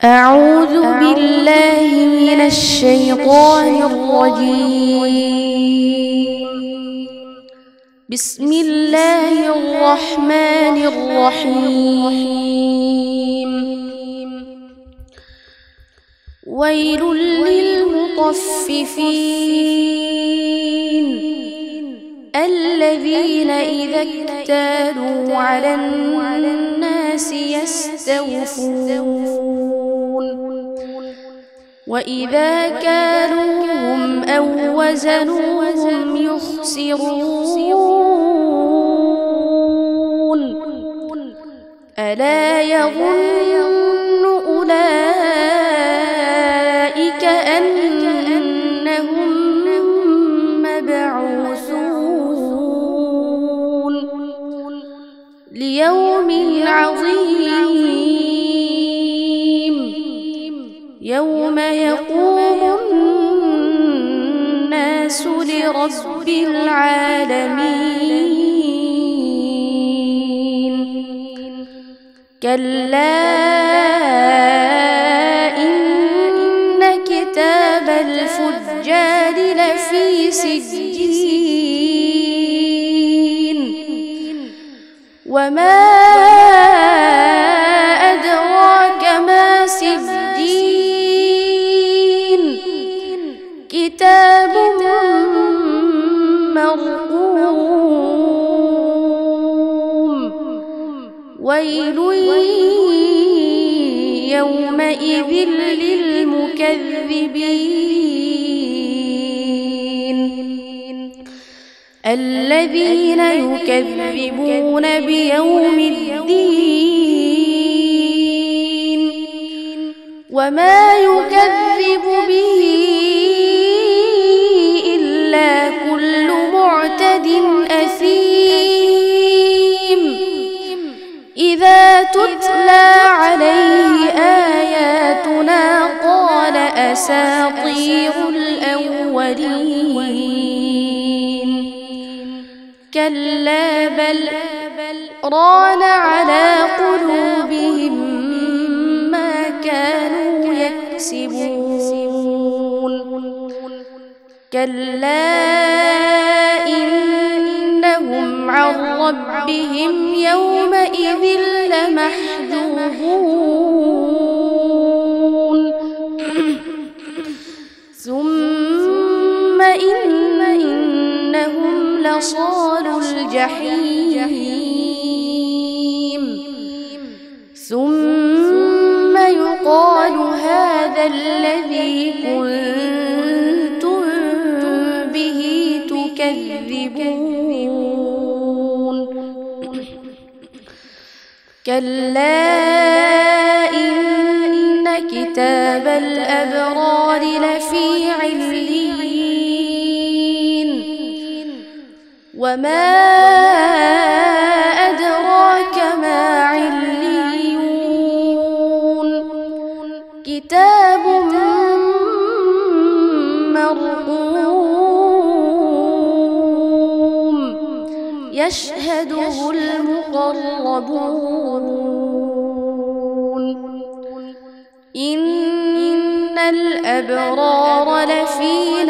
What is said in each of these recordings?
أعوذ بالله من الشيطان الرجيم. بسم الله الرحمن الرحيم. ويل للمطففين الذين إذا اكتالوا على الناس يستوفون وإذا كالوهم أو وزنوهم يخسرون ألا يظن أولئك أنهم مبعوثون ليوم عظيم يوم يقوم الناس لرب العالمين كلا إن كتاب الفجار لفي سجين وما أدراك ما سجين كتاب مرقوم ويل يومئذ للمكذبين الذين يكذبون بيوم الدين وما يكذب به إلا كل معتد أثيم إذا تتلى عليه آياتنا قال أساطير الأولين كلا بل ران على قلوبهم ما كانوا يكسبون كلا إنهم عن ربهم يومئذ لمحجوبون ثم إنهم لصالو الجحيم ثم يقال هذا الذي كنتم به تكذبون كلا إن كتاب الأبرار لفي عليين وما أدراك ما عليون كتاب مرقوم يشهده المقربون إن الأبرار لفي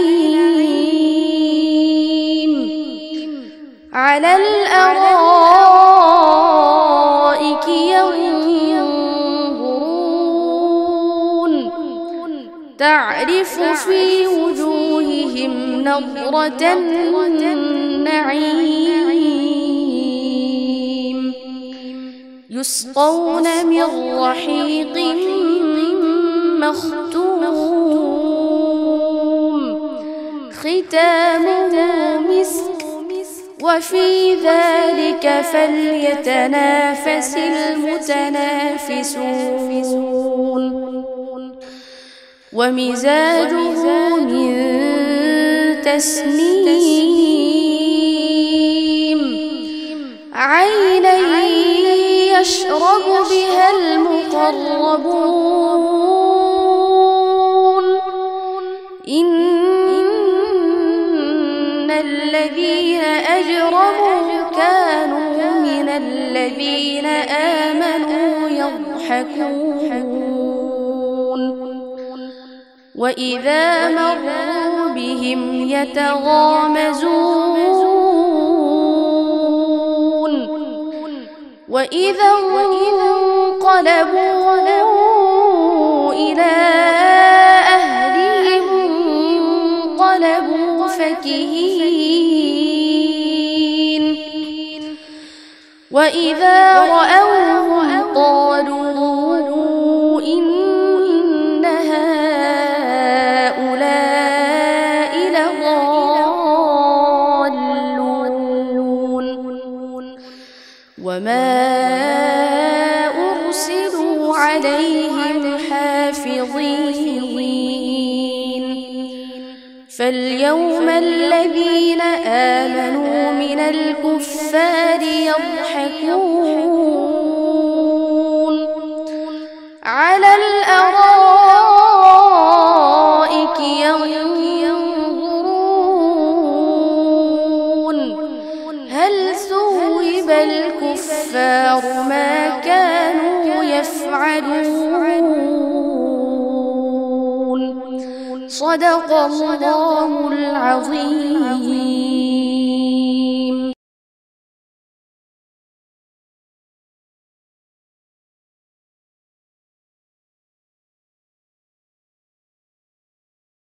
نعيم على الأرائك ينظرون تعرف في وجوههم نضرة النعيم يسقون من رحيق مختوم ختامه مسك وفي ذلك فليتنافس المتنافسون ومزاجه من تسنيم عينا يشرب بها المقربون إن الذين أجرموا كانوا من الذين آمنوا يضحكون وإذا مروا بهم يتغامزون وإذا انقلبوا إلى أهلهم انقلبوا فكهين وإذا رأوهم قالوا إن هؤلاء لضالون وما أرسلوا عليهم حافظين فاليوم الذين آمنوا من الكفار يضحكون على الأرائك ينظرون هل ثوب الكفار ما كانوا يفعلون صدق الله العظيم.